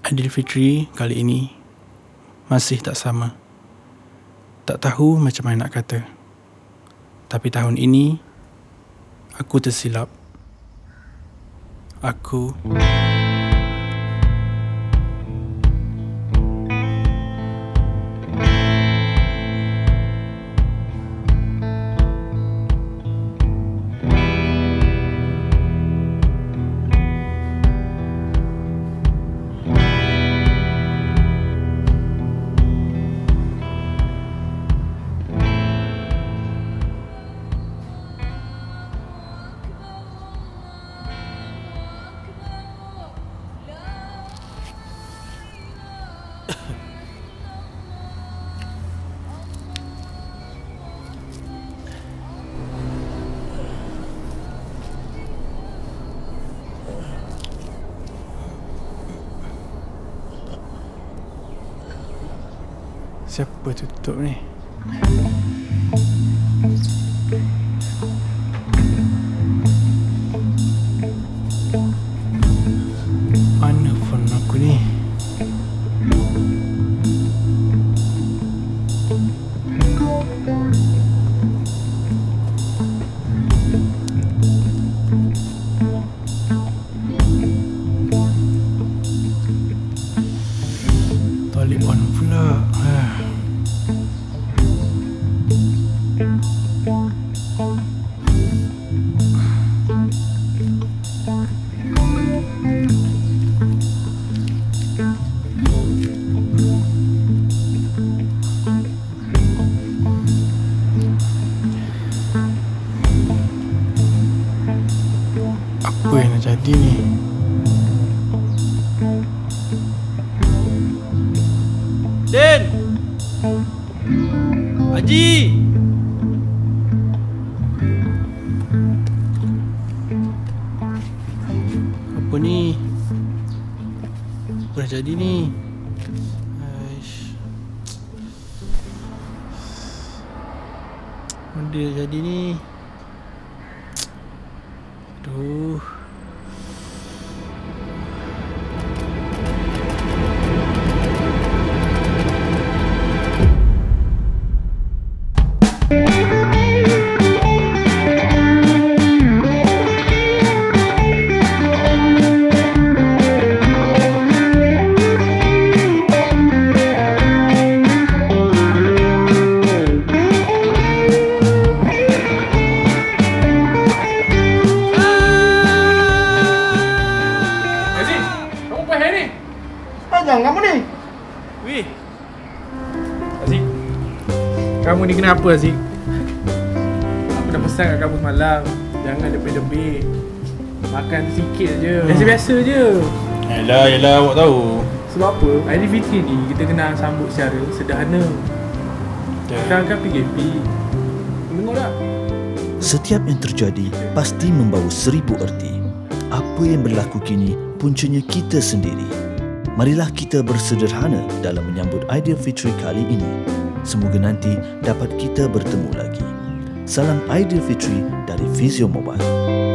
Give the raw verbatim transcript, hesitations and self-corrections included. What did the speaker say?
Aidilfitri kali ini masih tak sama. Tak tahu macam mana nak kata. Tapi tahun ini aku tersilap. Aku siapa tutup ni? Mana phone aku ni? Balik on pula. Apa yang nak jadi ni? Din! Haji! Apa ni? Apa dah jadi ni? Aish. Benda dah jadi ni. Aduh. Panjang kamu ni. Wih. Haziq, kamu ni kenapa Haziq? Aku dah pesan kat kamu semalam, jangan lebih-lebih. Makan sikit je, biasa-biasa je. Yalah, yalah, awak tahu. Sebab apa? Aidilfitri ni kita kena sambut secara sederhana. Sekarang kan P K P. Dengar tak? Setiap yang terjadi pasti membawa seribu erti. Apa yang berlaku kini puncanya kita sendiri. Marilah kita bersederhana dalam menyambut Aidilfitri kali ini. Semoga nanti dapat kita bertemu lagi. Salam Aidilfitri dari Physiomobile.